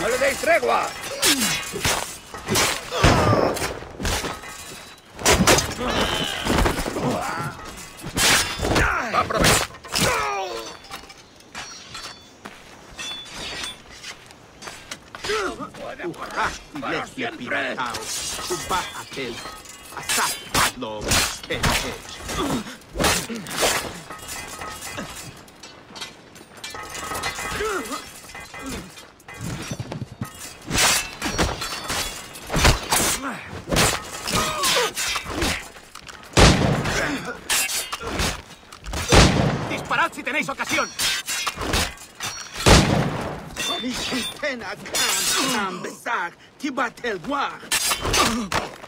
¡No le deis tregua! ¡Aprovecha! ¡Para siempre! ¡Disparad si tenéis ocasión! Ni Shitena Khan Besag Tibatel War.